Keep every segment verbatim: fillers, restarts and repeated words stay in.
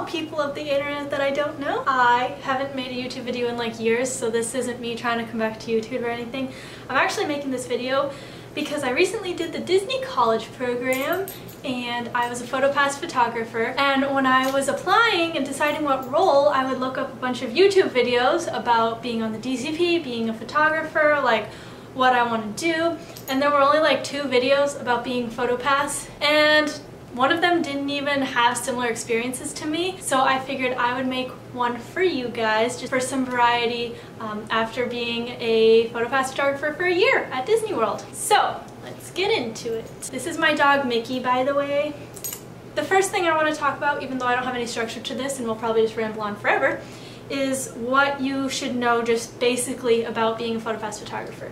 people of the internet that I don't know. I haven't made a YouTube video in like years, so this isn't me trying to come back to YouTube or anything. I'm actually making this video because I recently did the Disney College program and I was a PhotoPass photographer, and when I was applying and deciding what role, I would look up a bunch of YouTube videos about being on the D C P, being a photographer, like what I want to do, and there were only like two videos about being PhotoPass, and one of them didn't even have similar experiences to me, so I figured I would make one for you guys just for some variety um, after being a PhotoPass photographer for a year at Disney World. So let's get into it. This is my dog Mickey, by the way. The first thing I want to talk about, even though I don't have any structure to this and we'll probably just ramble on forever, is what you should know just basically about being a PhotoPass photographer.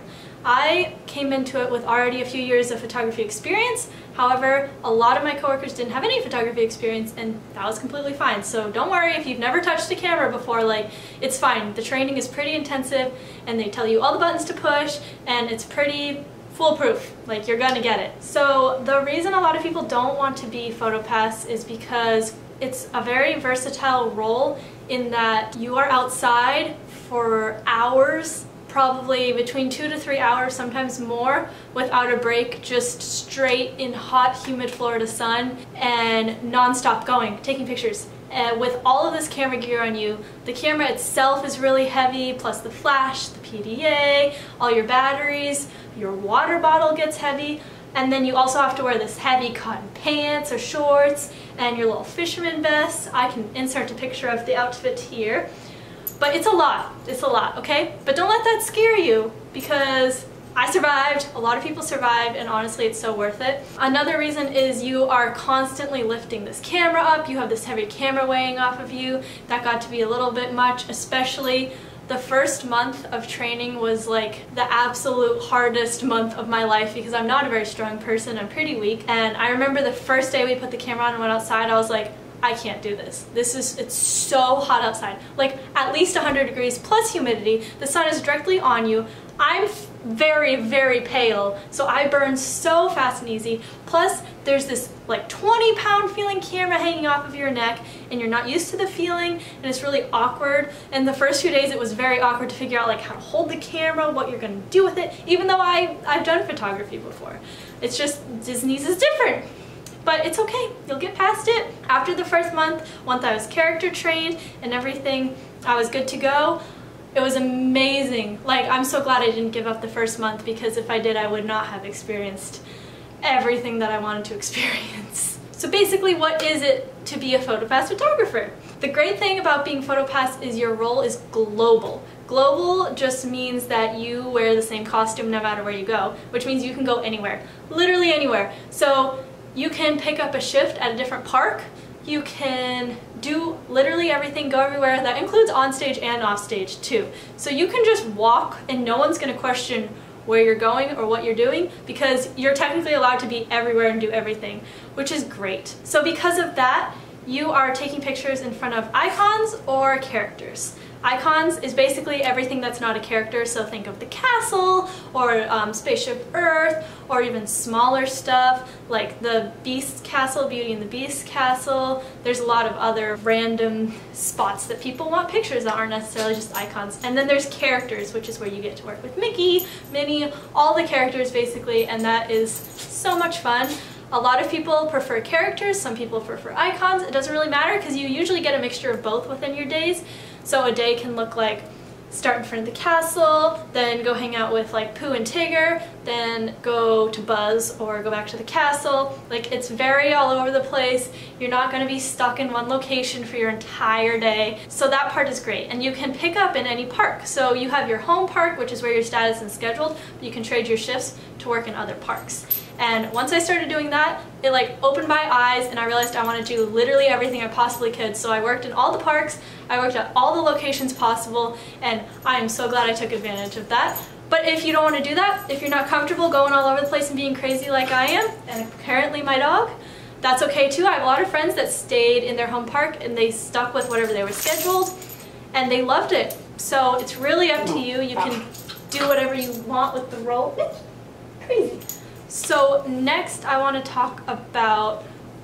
I came into it with already a few years of photography experience. However, a lot of my coworkers didn't have any photography experience, and that was completely fine. So don't worry if you've never touched a camera before, like, it's fine. The training is pretty intensive and they tell you all the buttons to push and it's pretty foolproof, like you're gonna get it. So the reason a lot of people don't want to be PhotoPass is because it's a very versatile role in that you are outside for hours, probably between two to three hours, sometimes more, without a break, just straight in hot, humid Florida sun and non-stop going, taking pictures. And with all of this camera gear on you, the camera itself is really heavy, plus the flash, the P D A, all your batteries, your water bottle gets heavy, and then you also have to wear this heavy cotton pants or shorts and your little fisherman vest. I can insert a picture of the outfit here. But it's a lot, it's a lot, okay? But don't let that scare you, because I survived, a lot of people survived, and honestly it's so worth it. Another reason is you are constantly lifting this camera up, you have this heavy camera weighing off of you. That got to be a little bit much, especially the first month of training was like the absolute hardest month of my life because I'm not a very strong person, I'm pretty weak. And I remember the first day we put the camera on and went outside, I was like, I can't do this. This is, it's so hot outside. Like at least one hundred degrees plus humidity. The sun is directly on you. I'm very, very pale, so I burn so fast and easy. Plus, there's this like twenty pound feeling camera hanging off of your neck, and you're not used to the feeling, and it's really awkward. And the first few days it was very awkward to figure out like how to hold the camera, what you're gonna do with it, even though I, I've done photography before. It's just, Disney's is different. But it's okay, you'll get past it. After the first month, once I was character trained and everything, I was good to go. It was amazing. Like, I'm so glad I didn't give up the first month, because if I did, I would not have experienced everything that I wanted to experience. So basically, what is it to be a PhotoPass photographer? The great thing about being PhotoPass is your role is global. Global just means that you wear the same costume no matter where you go, which means you can go anywhere, literally anywhere. So you can pick up a shift at a different park, you can do literally everything, go everywhere. That includes onstage and offstage too. So you can just walk and no one's gonna question where you're going or what you're doing, because you're technically allowed to be everywhere and do everything, which is great. So because of that, you are taking pictures in front of icons or characters. Icons is basically everything that's not a character, so think of the castle, or um, Spaceship Earth, or even smaller stuff like the Beast Castle, Beauty and the Beast Castle. There's a lot of other random spots that people want pictures that aren't necessarily just icons. And then there's characters, which is where you get to work with Mickey, Minnie, all the characters basically, and that is so much fun. A lot of people prefer characters, some people prefer icons. It doesn't really matter because you usually get a mixture of both within your days. So a day can look like start in front of the castle, then go hang out with like Pooh and Tigger, then go to Buzz or go back to the castle. Like, it's very all over the place. You're not going to be stuck in one location for your entire day. So that part is great. And you can pick up in any park. So you have your home park, which is where your status is scheduled, but you can trade your shifts to work in other parks. And once I started doing that, it like opened my eyes and I realized I wanted to do literally everything I possibly could. So I worked in all the parks, I worked at all the locations possible, and I am so glad I took advantage of that. But if you don't want to do that, if you're not comfortable going all over the place and being crazy like I am, and apparently my dog, that's okay too. I have a lot of friends that stayed in their home park and they stuck with whatever they were scheduled and they loved it. So it's really up to you. You can do whatever you want with the role. Crazy. So next I want to talk about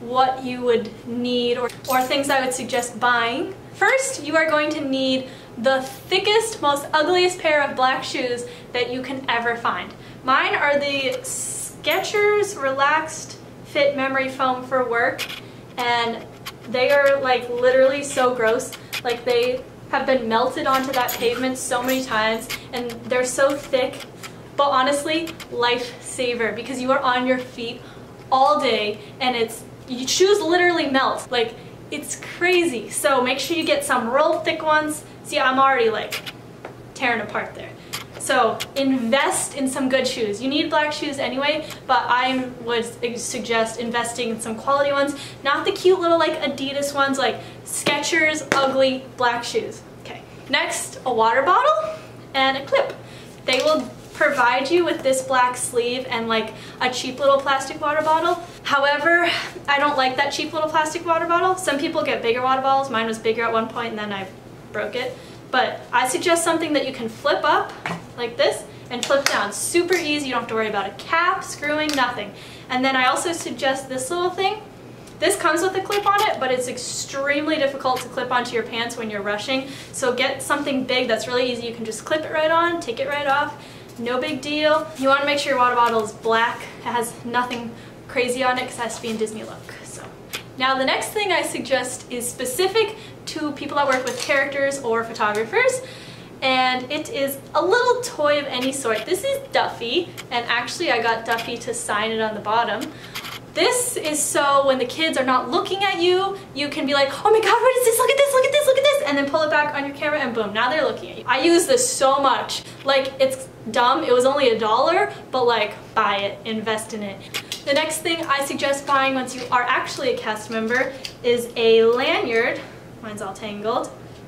what you would need or, or things I would suggest buying. First, you are going to need the thickest, most ugliest pair of black shoes that you can ever find. Mine are the Skechers Relaxed Fit Memory Foam for work, and they are like literally so gross. Like they have been melted onto that pavement so many times, and they're so thick, but honestly, lifesaver, because you are on your feet all day and it's, your shoes literally melt. Like, it's crazy. So make sure you get some real thick ones. See, I'm already like tearing apart there. So invest in some good shoes. You need black shoes anyway, but I would suggest investing in some quality ones, not the cute little like Adidas ones, like Skechers ugly black shoes. Okay. Next, a water bottle and a clip. They will provide you with this black sleeve and like a cheap little plastic water bottle. However, I don't like that cheap little plastic water bottle. Some people get bigger water bottles. Mine was bigger at one point and then I broke it. But I suggest something that you can flip up like this and flip down. Super easy. You don't have to worry about a cap, screwing, nothing. And then I also suggest this little thing. This comes with a clip on it, but it's extremely difficult to clip onto your pants when you're rushing. So get something big that's really easy. You can just clip it right on, take it right off. No big deal. You want to make sure your water bottle is black. It has nothing crazy on it because it has to be in Disney look. So now the next thing I suggest is specific to people that work with characters or photographers, and it is a little toy of any sort. This is Duffy, and actually I got Duffy to sign it on the bottom. This is so when the kids are not looking at you, you can be like, oh my god, what is this? Look at this, look at this, look at this, and then pull it back on your camera and boom, now they're looking at you. I use this so much. Like, it's dumb, it was only a dollar, but like, buy it, invest in it. The next thing I suggest buying once you are actually a cast member is a lanyard. Mine's all tangled.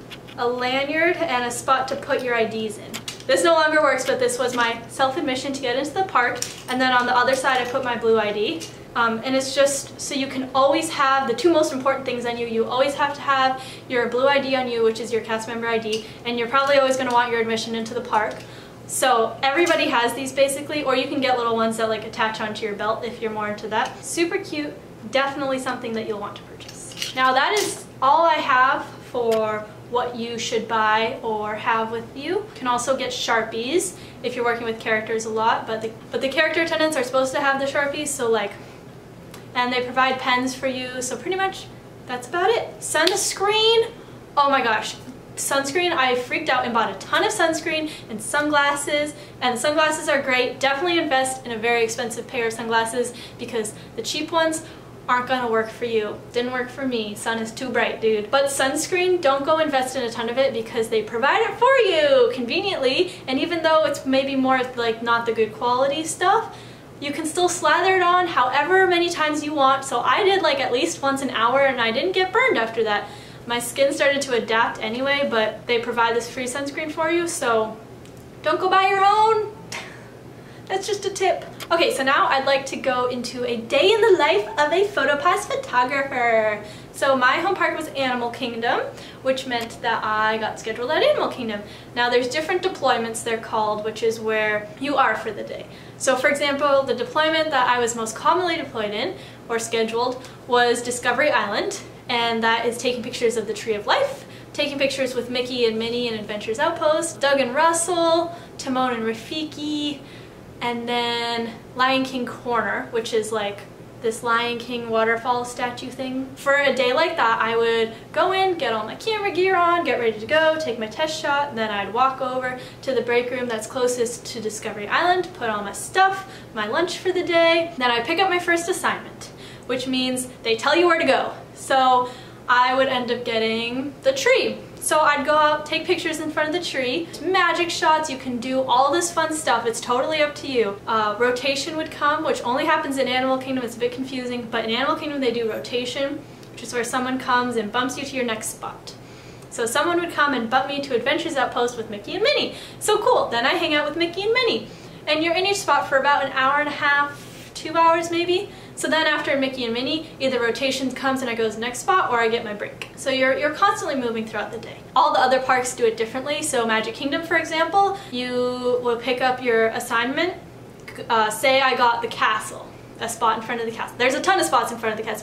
A lanyard and a spot to put your I Ds in. This no longer works, but this was my self-admission to get into the park, and then on the other side I put my blue I D. Um, and it's just so you can always have the two most important things on you. You always have to have your blue I D on you, which is your cast member I D, and you're probably always going to want your admission into the park. So everybody has these basically, or you can get little ones that like attach onto your belt if you're more into that. Super cute, definitely something that you'll want to purchase. Now that is all I have for what you should buy or have with you. You can also get Sharpies if you're working with characters a lot, but the, but the character attendants are supposed to have the Sharpies, so like, and they provide pens for you, so pretty much that's about it. Sunscreen, oh my gosh. Sunscreen, I freaked out and bought a ton of sunscreen and sunglasses, and sunglasses are great. Definitely invest in a very expensive pair of sunglasses because the cheap ones aren't gonna work for you. Didn't work for me. Sun is too bright, dude. But sunscreen, don't go invest in a ton of it because they provide it for you conveniently, and even though it's maybe more like not the good quality stuff, you can still slather it on however many times you want. So I did like at least once an hour and I didn't get burned after that. My skin started to adapt anyway, but they provide this free sunscreen for you, so don't go buy your own. That's just a tip. Okay, so now I'd like to go into a day in the life of a PhotoPass photographer. So my home park was Animal Kingdom, which meant that I got scheduled at Animal Kingdom. Now there's different deployments they're called, which is where you are for the day. So for example, the deployment that I was most commonly deployed in, or scheduled, was Discovery Island, and that is taking pictures of the Tree of Life, taking pictures with Mickey and Minnie in Adventures Outpost, Doug and Russell, Timon and Rafiki, and then Lion King Corner, which is like this Lion King waterfall statue thing. For a day like that, I would go in, get all my camera gear on, get ready to go, take my test shot, and then I'd walk over to the break room that's closest to Discovery Island, put all my stuff, my lunch for the day, then I'd pick up my first assignment, which means they tell you where to go. So I would end up getting the tree. So I'd go out, take pictures in front of the tree, magic shots, you can do all this fun stuff, it's totally up to you. Uh, rotation would come, which only happens in Animal Kingdom, it's a bit confusing, but in Animal Kingdom they do rotation, which is where someone comes and bumps you to your next spot. So someone would come and bump me to Adventures Outpost with Mickey and Minnie. So cool, then I hang out with Mickey and Minnie. And you're in each spot for about an hour and a half, two hours maybe. So then after Mickey and Minnie, either rotation comes and I go to the next spot or I get my break. So you're, you're constantly moving throughout the day. All the other parks do it differently. So Magic Kingdom, for example, you will pick up your assignment. Uh, say I got the castle, a spot in front of the castle. There's a ton of spots in front of the castle, like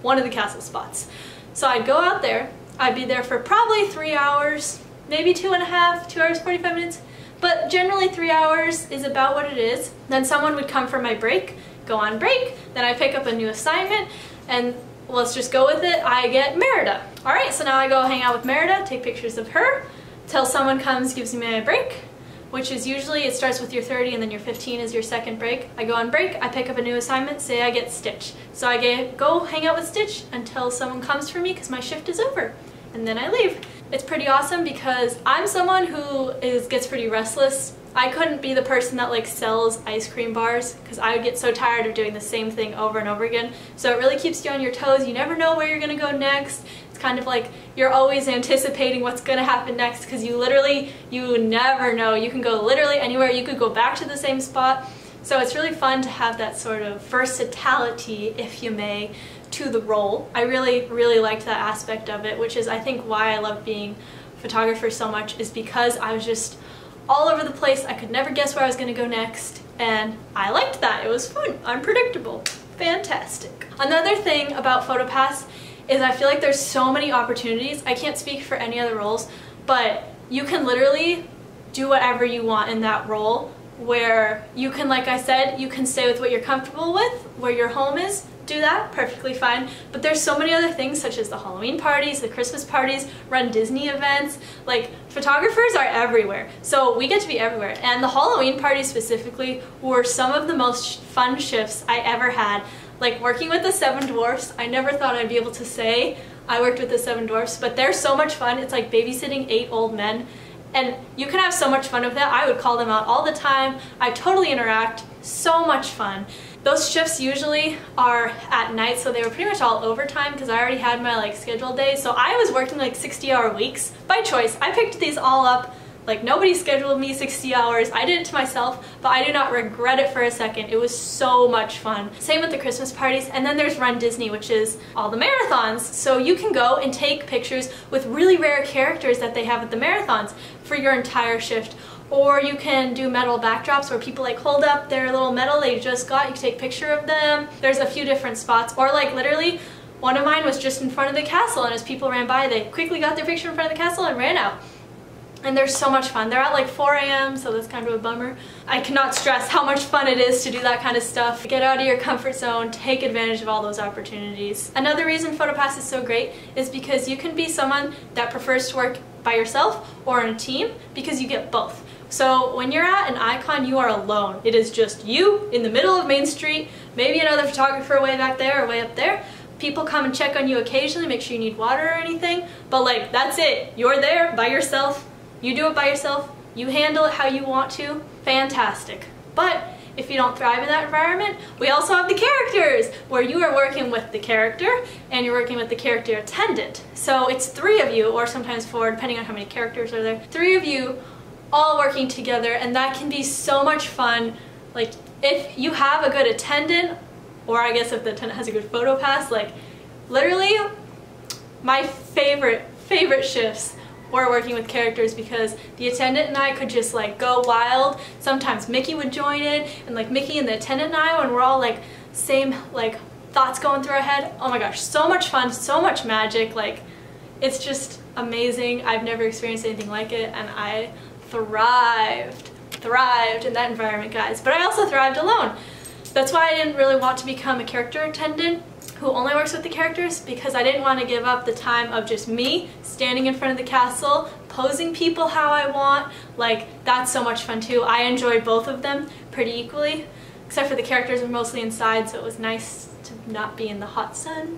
one of the castle spots. So I'd go out there, I'd be there for probably three hours, maybe two and a half, two hours, forty-five minutes, but generally three hours is about what it is. Then someone would come for my break, go on break, then I pick up a new assignment, and let's just go with it, I get Merida. Alright, so now I go hang out with Merida, take pictures of her, till someone comes, gives me my break, which is usually, it starts with your thirty and then your fifteen is your second break. I go on break, I pick up a new assignment, say I get Stitch. So I get, go hang out with Stitch until someone comes for me because my shift is over, and then I leave. It's pretty awesome because I'm someone who is gets pretty restless. I couldn't be the person that like sells ice cream bars because I would get so tired of doing the same thing over and over again. So it really keeps you on your toes. You never know where you're gonna go next. It's kind of like you're always anticipating what's gonna happen next because you literally, you never know. You can go literally anywhere. You could go back to the same spot. So it's really fun to have that sort of versatility, if you may, to the role. I really, really liked that aspect of it, which is I think why I love being a photographer so much, is because I was just all over the place. I could never guess where I was going to go next, and I liked that. It was fun, unpredictable, fantastic. Another thing about PhotoPass is I feel like there's so many opportunities. I can't speak for any other roles, but you can literally do whatever you want in that role, where you can, like I said, you can stay with what you're comfortable with, where your home is, do that, perfectly fine. But there's so many other things such as the Halloween parties, the Christmas parties, run Disney events. Like, photographers are everywhere. So we get to be everywhere. And the Halloween parties specifically were some of the most fun shifts I ever had. Like working with the Seven Dwarfs, I never thought I'd be able to say I worked with the Seven Dwarfs, but they're so much fun. It's like babysitting eight old men. And you can have so much fun with that. I would call them out all the time. I totally interact. So much fun. Those shifts usually are at night, so they were pretty much all overtime because I already had my like scheduled days. So I was working like sixty hour weeks by choice. I picked these all up. Like, nobody scheduled me sixty hours. I did it to myself, but I do not regret it for a second. It was so much fun. Same with the Christmas parties. And then there's Run Disney, which is all the marathons. So you can go and take pictures with really rare characters that they have at the marathons for your entire shift. Or you can do metal backdrops where people like hold up their little medal they just got. You can take a picture of them. There's a few different spots. Or like literally, one of mine was just in front of the castle, and as people ran by, they quickly got their picture in front of the castle and ran out. And they're so much fun. They're at like four A M, so that's kind of a bummer. I cannot stress how much fun it is to do that kind of stuff. Get out of your comfort zone, take advantage of all those opportunities. Another reason PhotoPass is so great is because you can be someone that prefers to work by yourself or in a team, because you get both. So when you're at an icon, you are alone. It is just you in the middle of Main Street, maybe another photographer way back there or way up there. People come and check on you occasionally, make sure you need water or anything, but like, that's it. You're there by yourself. You do it by yourself, you handle it how you want to, fantastic. But if you don't thrive in that environment, we also have the characters, where you are working with the character and you're working with the character attendant. So it's three of you, or sometimes four, depending on how many characters are there, three of you all working together, and that can be so much fun. Like, if you have a good attendant, or I guess if the attendant has a good PhotoPass, like, literally, my favorite, favorite shifts or working with characters, because the attendant and I could just like go wild. Sometimes Mickey would join in, and like Mickey and the attendant and I, when we're all like same like thoughts going through our head, oh my gosh, so much fun, so much magic. Like, it's just amazing. I've never experienced anything like it, and I thrived thrived in that environment, guys. But I also thrived alone. That's why I didn't really want to become a character attendant who only works with the characters, because I didn't want to give up the time of just me standing in front of the castle, posing people how I want. Like, that's so much fun too. I enjoyed both of them pretty equally, except for the characters were mostly inside, so it was nice to not be in the hot sun.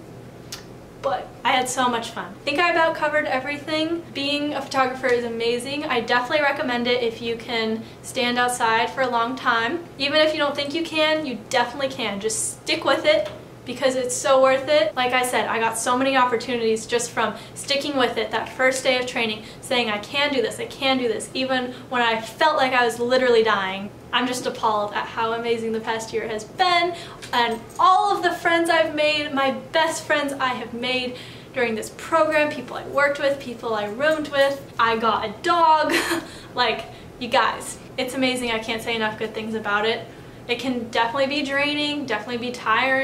But I had so much fun. I think I about covered everything. Being a photographer is amazing. I definitely recommend it if you can stand outside for a long time. Even if you don't think you can, you definitely can. Just stick with it, because it's so worth it. Like I said, I got so many opportunities just from sticking with it that first day of training, saying I can do this, I can do this, even when I felt like I was literally dying. I'm just appalled at how amazing the past year has been, and all of the friends I've made, my best friends I have made during this program, people I worked with, people I roomed with. I got a dog. Like, you guys, it's amazing. I can't say enough good things about it. It can definitely be draining, definitely be tiring,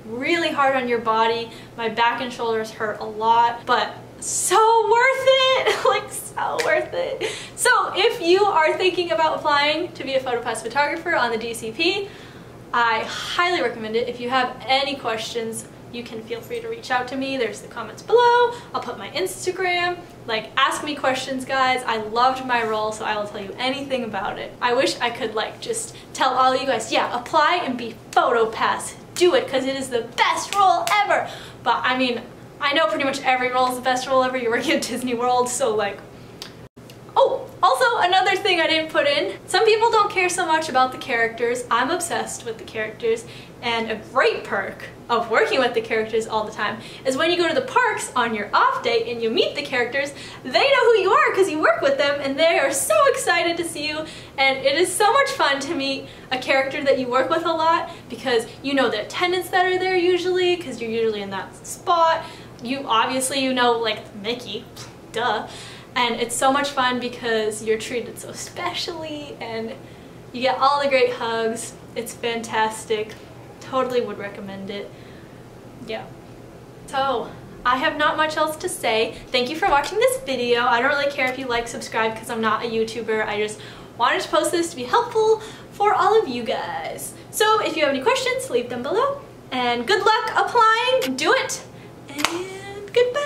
really hard on your body. My back and shoulders hurt a lot, but so worth it, like so worth it. So if you are thinking about applying to be a PhotoPass photographer on the D C P, I highly recommend it. If you have any questions, you can feel free to reach out to me. There's the comments below. I'll put my Instagram. Like, ask me questions, guys. I loved my role, so I will tell you anything about it. I wish I could like just tell all of you guys, yeah, apply and be PhotoPass. Do it, because it is the best role ever. But I mean, I know pretty much every role is the best role ever. You're working at Disney World, so like... Oh, also another thing I didn't put in. Some people don't care so much about the characters. I'm obsessed with the characters, and a great perk of working with the characters all the time is when you go to the parks on your off day and you meet the characters, they know who you are because you work with them, and they are so excited to see you, and it is so much fun to meet a character that you work with a lot because you know the attendants that are there usually because you're usually in that spot. You obviously, you know, like Mickey, duh. And it's so much fun because you're treated so specially and you get all the great hugs. It's fantastic. Totally would recommend it. Yeah. So, I have not much else to say. Thank you for watching this video. I don't really care if you like, subscribe, because I'm not a YouTuber. I just wanted to post this to be helpful for all of you guys. So, if you have any questions, leave them below. And good luck applying. Do it. And goodbye.